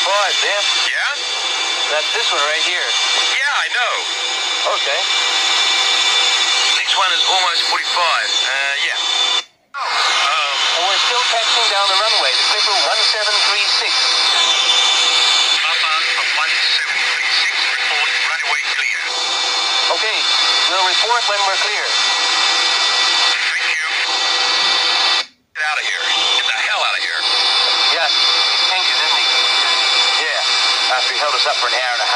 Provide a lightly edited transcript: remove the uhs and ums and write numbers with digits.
Ben. Yeah? That's this one right here. Yeah, I know. Okay. Next one is almost 45. Yeah. And we're still taxiing down the runway. The Clipper 1736. Papa from 1736, report runway clear. Okay, we'll report when we're clear. Thank you. Get out of here. Get the hell out of here. Yeah, he changed it, didn't he? Yeah, after he held us up for an hour and a